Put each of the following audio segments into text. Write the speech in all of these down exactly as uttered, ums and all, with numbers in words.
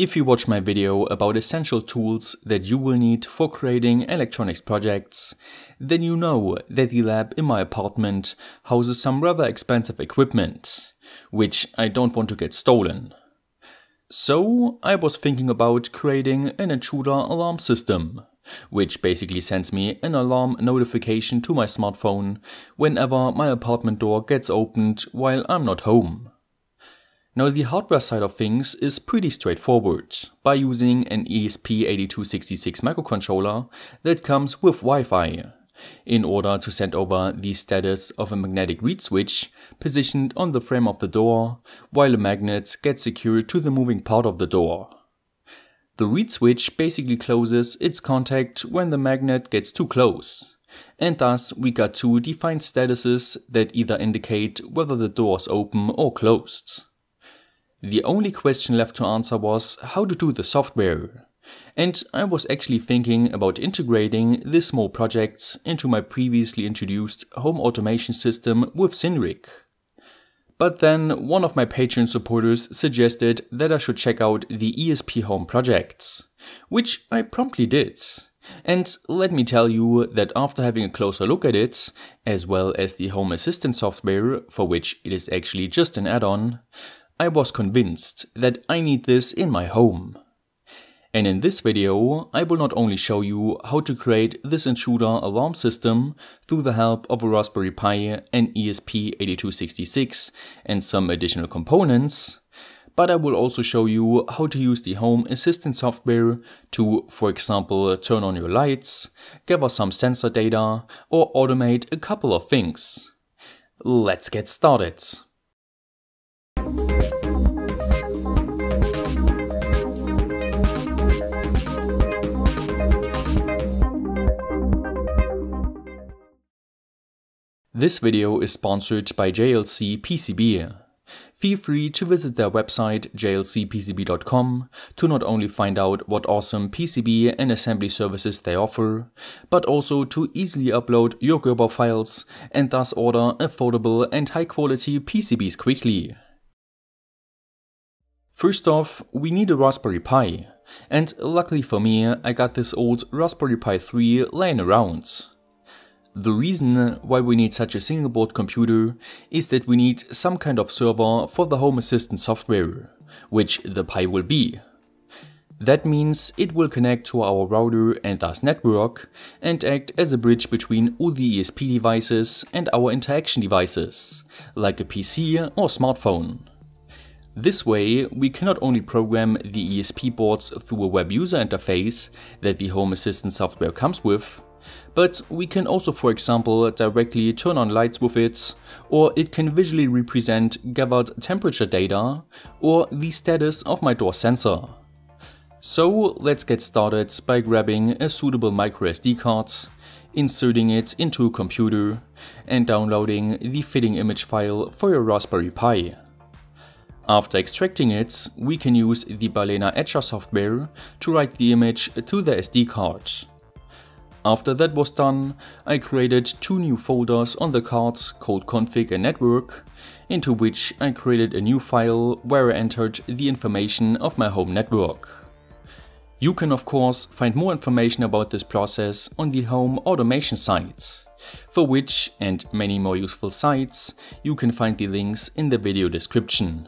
If you watch my video about essential tools that you will need for creating electronics projects, then you know that the lab in my apartment houses some rather expensive equipment, which I don't want to get stolen. So I was thinking about creating an intruder alarm system, which basically sends me an alarm notification to my smartphone whenever my apartment door gets opened while I'm not home. Now the hardware side of things is pretty straightforward, by using an E S P eight two six six microcontroller that comes with Wi-Fi, in order to send over the status of a magnetic reed switch positioned on the frame of the door, while a magnet gets secured to the moving part of the door. The reed switch basically closes its contact when the magnet gets too close, and thus we got two defined statuses that either indicate whether the door is open or closed. The only question left to answer was how to do the software, and I was actually thinking about integrating this small project into my previously introduced home automation system with Synric. But then one of my Patreon supporters suggested that I should check out the E S P Home project, which I promptly did. And let me tell you that after having a closer look at it, as well as the Home Assistant software, for which it is actually just an add-on, I was convinced that I need this in my home. And in this video, I will not only show you how to create this intruder alarm system through the help of a Raspberry Pi, an E S P eight two six six and some additional components, but I will also show you how to use the Home Assistant software to, for example, turn on your lights, gather some sensor data, or automate a couple of things. Let's get started. This video is sponsored by J L C P C B. Feel free to visit their website J L C P C B dot com to not only find out what awesome P C B and assembly services they offer, but also to easily upload your Gerber files and thus order affordable and high quality P C Bs quickly. First off, we need a Raspberry Pi, and luckily for me I got this old Raspberry Pi three laying around. The reason why we need such a single board computer is that we need some kind of server for the Home Assistant software, which the Pi will be. That means it will connect to our router and thus network and act as a bridge between all the E S P devices and our interaction devices, like a P C or smartphone. This way, we can not only program the E S P boards through a web user interface that the Home Assistant software comes with, but we can also, for example, directly turn on lights with it, or it can visually represent gathered temperature data or the status of my door sensor. So let's get started by grabbing a suitable micro S D card, inserting it into a computer, and downloading the fitting image file for your Raspberry Pi. After extracting it, we can use the Balena Etcher software to write the image to the S D card. After that was done, I created two new folders on the cards called config and network, into which I created a new file where I entered the information of my home network. You can of course find more information about this process on the home automation site, for which and many more useful sites you can find the links in the video description.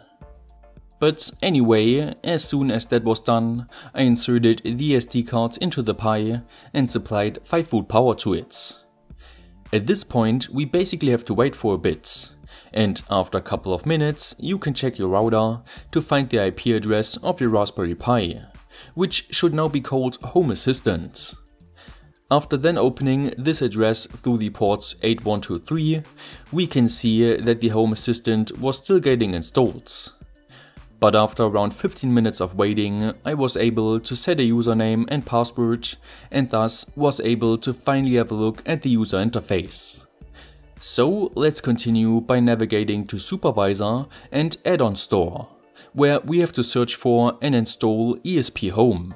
But anyway, as soon as that was done, I inserted the S D card into the Pi and supplied five volt power to it. At this point we basically have to wait for a bit, and after a couple of minutes you can check your router to find the I P address of your Raspberry Pi, which should now be called Home Assistant. After then opening this address through the ports eight one two three, we can see that the Home Assistant was still getting installed. But after around fifteen minutes of waiting, I was able to set a username and password, and thus was able to finally have a look at the user interface. So let's continue by navigating to Supervisor and Add-on Store, where we have to search for and install E S P Home.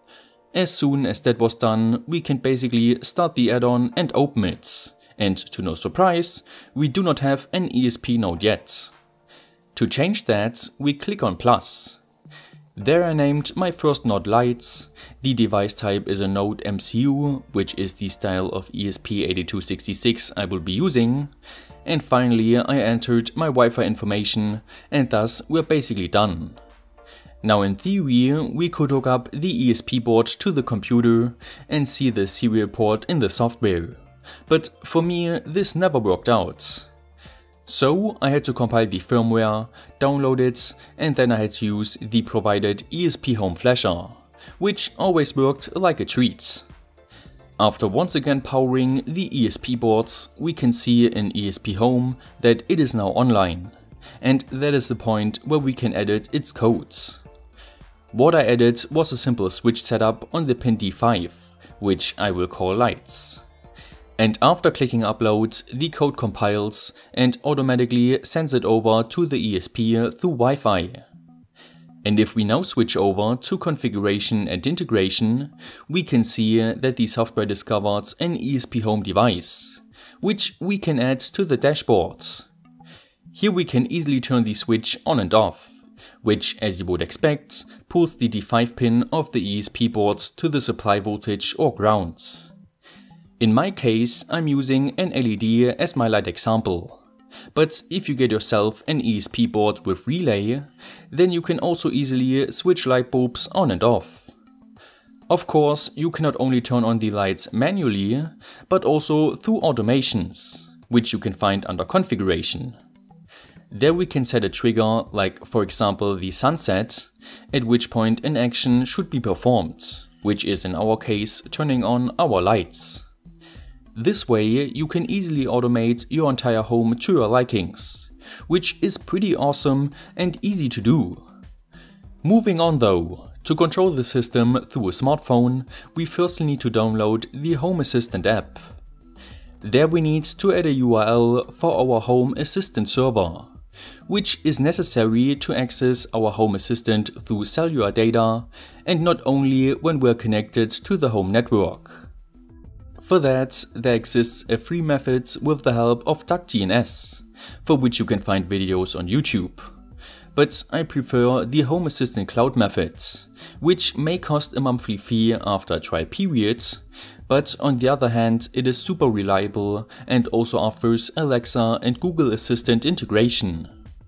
As soon as that was done, we can basically start the add-on and open it, and to no surprise, we do not have an E S P node yet. To change that, we click on plus. There I named my first node lights, the device type is a node M C U, which is the style of E S P eight two six six I will be using, and finally I entered my Wi-Fi information, and thus we're basically done. Now in theory we could hook up the E S P board to the computer and see the serial port in the software, but for me this never worked out. So I had to compile the firmware, download it, and then I had to use the provided E S P Home flasher, which always worked like a treat. After once again powering the E S P boards, we can see in E S P Home that it is now online, and that is the point where we can edit its codes. What I added was a simple switch setup on the pin D five, which I will call lights. And after clicking upload, the code compiles and automatically sends it over to the E S P through Wi-Fi. And if we now switch over to configuration and integration, we can see that the software discovered an E S P Home device, which we can add to the dashboard. Here we can easily turn the switch on and off, which, as you would expect, pulls the D five pin of the E S P board to the supply voltage or ground. In my case, I'm using an L E D as my light example, but if you get yourself an E S P board with relay, then you can also easily switch light bulbs on and off. Of course, you can not only turn on the lights manually, but also through automations, which you can find under configuration. There we can set a trigger, like for example the sunset, at which point an action should be performed, which is in our case turning on our lights. This way you can easily automate your entire home to your likings, which is pretty awesome and easy to do. Moving on though, to control the system through a smartphone, we first need to download the Home Assistant app. There we need to add a U R L for our Home Assistant server, which is necessary to access our Home Assistant through cellular data and not only when we're connected to the home network. For that, there exists a free method with the help of DuckDNS, for which you can find videos on YouTube. But I prefer the Home Assistant Cloud method, which may cost a monthly fee after a trial period, but on the other hand it is super reliable and also offers Alexa and Google Assistant integration.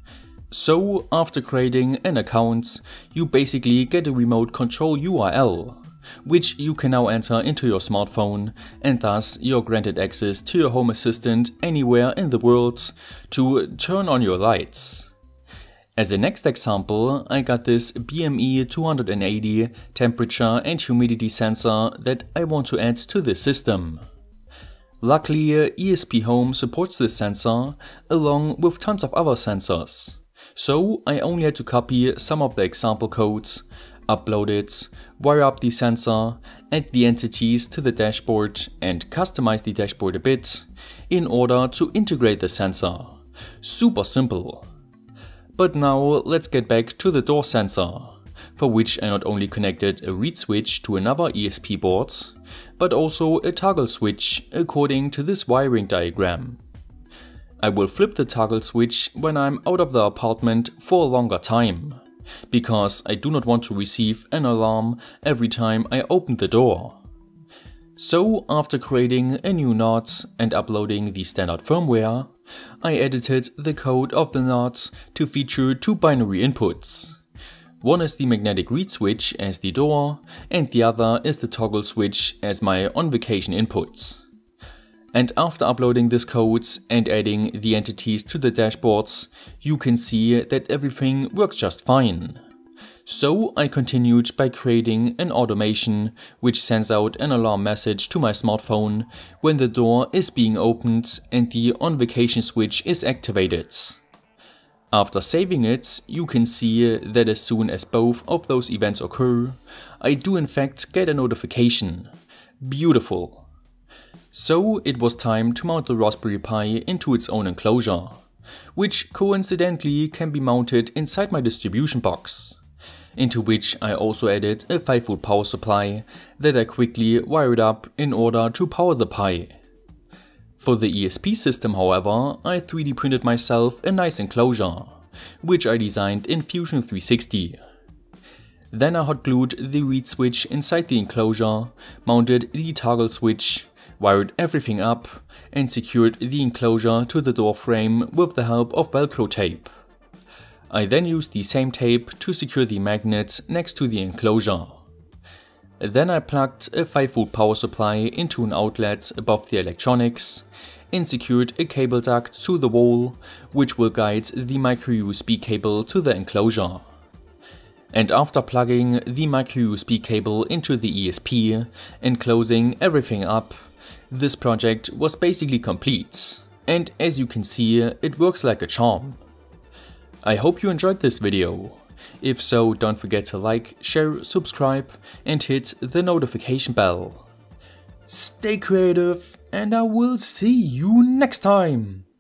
So after creating an account, you basically get a remote control U R L, which you can now enter into your smartphone, and thus you're granted access to your Home Assistant anywhere in the world to turn on your lights. As a next example, I got this B M E two eighty temperature and humidity sensor that I want to add to the system. Luckily, E S P Home supports this sensor along with tons of other sensors, so I only had to copy some of the example codes, upload it, wire up the sensor, add the entities to the dashboard and customize the dashboard a bit in order to integrate the sensor. Super simple. But now let's get back to the door sensor, for which I not only connected a read switch to another E S P board, but also a toggle switch according to this wiring diagram. I will flip the toggle switch when I'm out of the apartment for a longer time, because I do not want to receive an alarm every time I open the door. So after creating a new node and uploading the standard firmware, I edited the code of the node to feature two binary inputs. One is the magnetic read switch as the door, and the other is the toggle switch as my on vacation inputs. And after uploading this code and adding the entities to the dashboards, you can see that everything works just fine. So I continued by creating an automation which sends out an alarm message to my smartphone when the door is being opened and the on vacation switch is activated. After saving it, you can see that as soon as both of those events occur, I do in fact get a notification. Beautiful. So it was time to mount the Raspberry Pi into its own enclosure, which coincidentally can be mounted inside my distribution box, into which I also added a five volt power supply that I quickly wired up in order to power the Pi. For the E S P system, however, I three D printed myself a nice enclosure, which I designed in Fusion three sixty. Then I hot glued the reed switch inside the enclosure, mounted the toggle switch, wired everything up, and secured the enclosure to the door frame with the help of Velcro tape. I then used the same tape to secure the magnet next to the enclosure. Then I plugged a five volt power supply into an outlet above the electronics and secured a cable duct to the wall, which will guide the micro U S B cable to the enclosure. And after plugging the micro U S B cable into the E S P and closing everything up, this project was basically complete. And as you can see, it works like a charm. I hope you enjoyed this video. If so, don't forget to like, share, subscribe and hit the notification bell. Stay creative and I will see you next time!